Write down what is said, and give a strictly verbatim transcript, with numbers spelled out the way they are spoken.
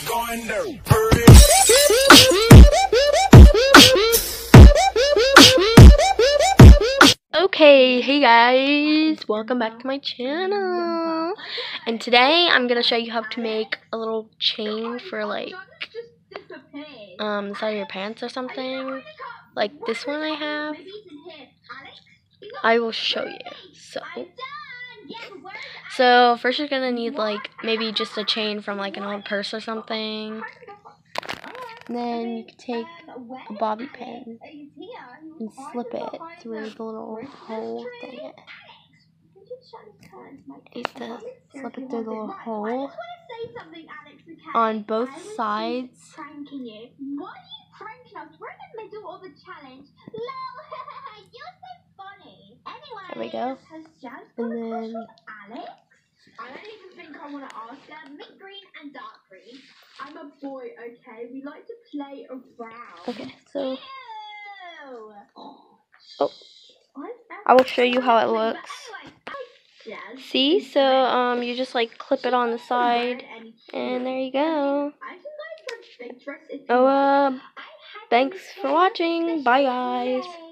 going there. Okay, hey guys, welcome back to my channel. And today I'm gonna show you how to make a little chain for like um the side of your pants or something. Like this one I have. I will show you. So So first you're gonna need like maybe just a chain from like an old purse or something. And then you can take a bobby pin and slip it through the little hole thing. You have to slip it through the little hole on both sides. There we go. And then I don't even think I want to ask her. Mint green and dark green. I'm a boy, okay? We like to play around. Okay, so Ew. oh, I will show you how it looks. See, so um, you just like clip it on the side, and there you go. Oh, uh, thanks for watching. Bye, guys.